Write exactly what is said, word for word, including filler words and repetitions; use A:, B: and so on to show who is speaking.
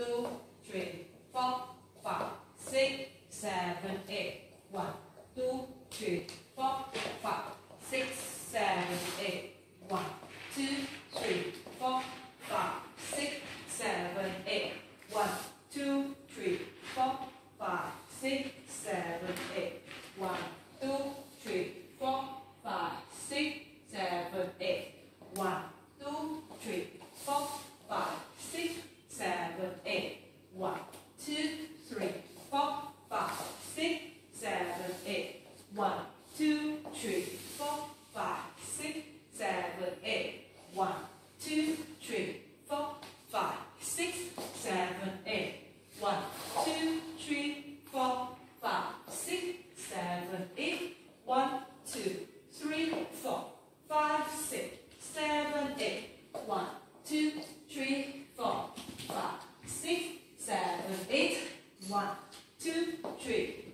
A: two, three, four, five, six, seven, eight. One, two, three, four, five, six, seven, eight. One, two, three, four, five, six, seven, eight. One, two, three, four, five, six, seven, eight. One, two, three, four, five, six, seven, eight. One, two, three, four, five, six, seven, eight. One, two, three, four, five, six, seven, eight. One, two, three, four, five, six, seven, eight. One, two, three, four, five, six, seven, eight. One, two, three, four, five, six, seven, eight. One, two, three, four, five, six, seven, eight. One, two, three, four, five, six, seven, eight. One, two, three,